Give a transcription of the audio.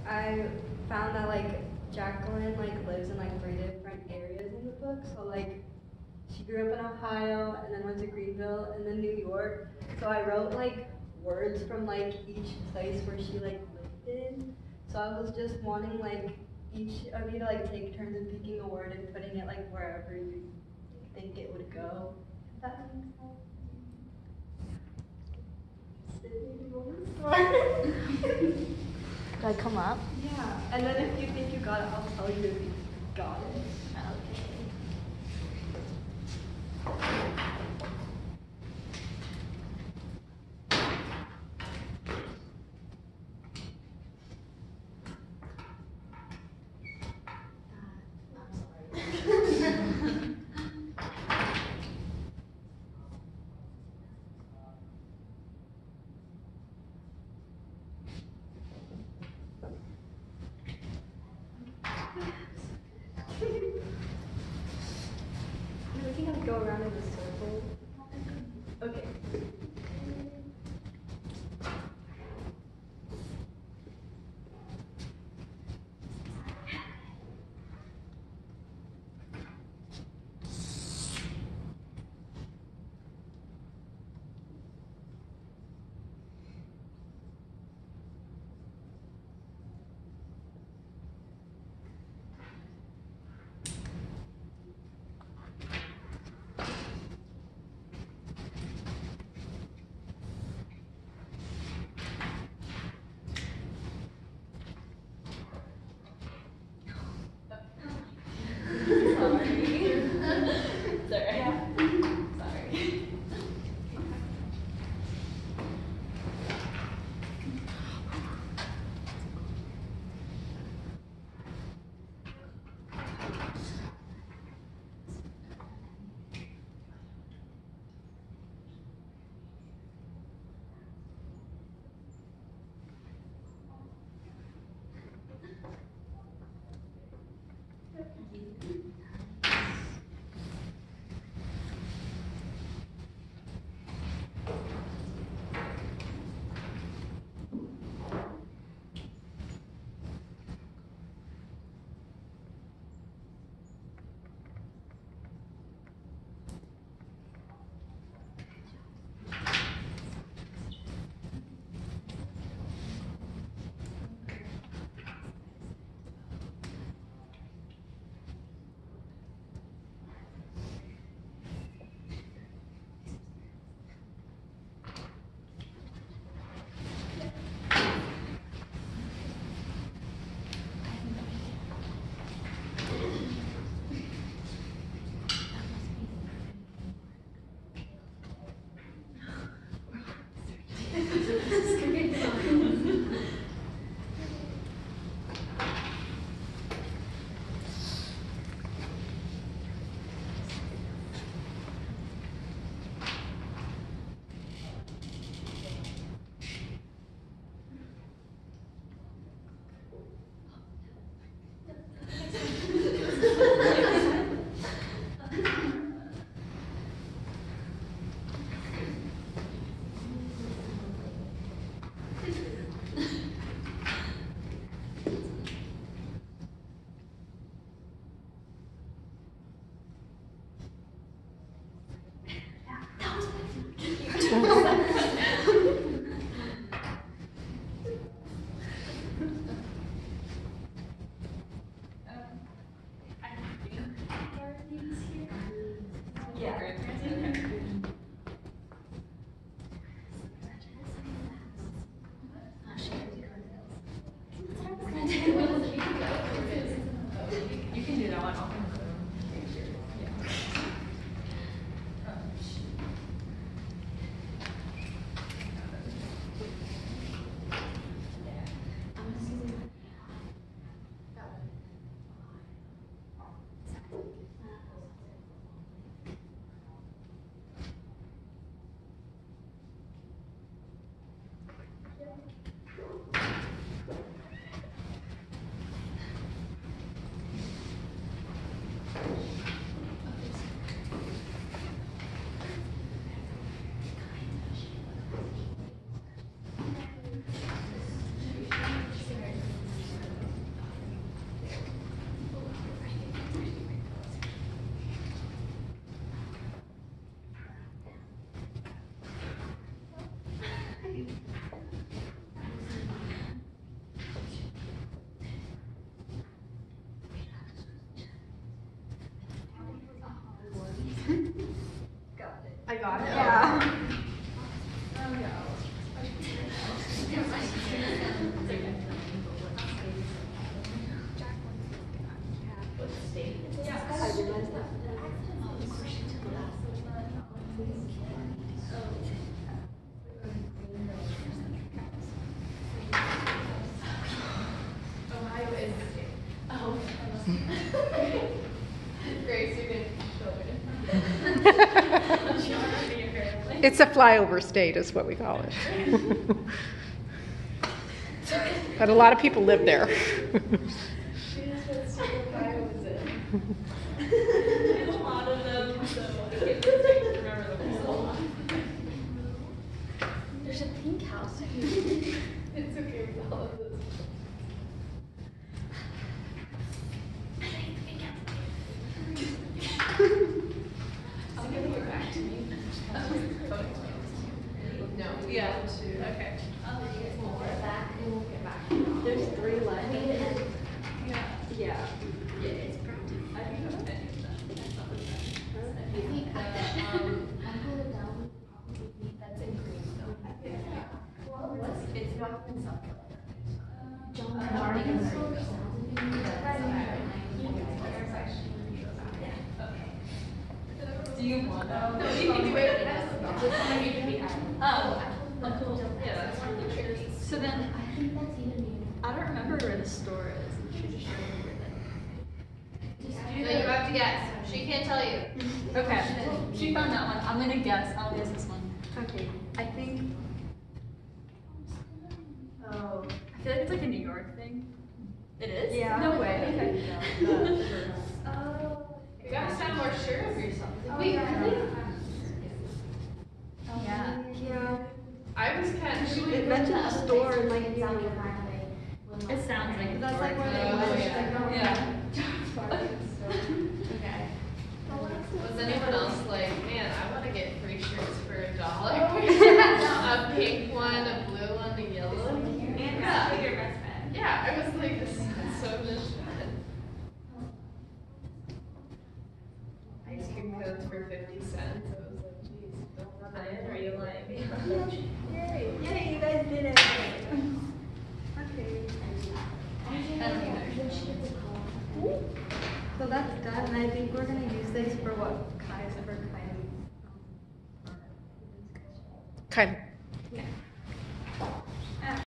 I found that like Jacqueline like lives in like 3 different areas in the book. So like she grew up in Ohio and then went to Greenville and then New York. So I wrote like words from like each place where she like lived in. So I was just wanting like each of you to like take turns in picking a word and putting it like wherever you think it would go. If that makes sense. Do I come up? Yeah, and then if you think you got it, I'll tell you if you got it. We can like go around in a circle. Okay. got it. Yeah. I realized that. Ohio is the state. Oh. Grace, you're good. It's a flyover state is what we call it. But a lot of people live there. She knows what state Ohio is in. There's a lot of them, so I can't remember them. There's a pink house. It's okay with all of this. I'll give it back to me. No. Yeah. Okay. There's 3 left. Yeah. Yeah. I think I'm finished with that. That's in Greenville. It's not in South Do you want that? No, you can do it. Oh, cool. Yeah, that's really tricky. So then, I don't remember where the store is. You should just show me where No, you have to guess. She can't tell you. Okay. She found that one. I'm gonna guess. I'll guess this one. Okay. I think. Oh. I feel like it's like a New York thing. It is? Yeah. No way. Okay. You gotta sound more sure of yourself. Wait, really? Yeah. Yeah. I was kind of. It mentioned the store and like New York. It sounds like That's like where they Oh, went. yeah. Yeah. Okay. Was anyone else like, man, I want to get free shirts for $1? A pink one, a blue one, a yellow one. Yeah. Yeah, I was like, this is so much fun. Ice cream cones for 50 cents. I was like, geez, don't rub it in or you like. Yay! Yay! You guys did it. Okay. So that's done, and I think we're gonna use this for what Kai's for kind. Kind of. Yeah.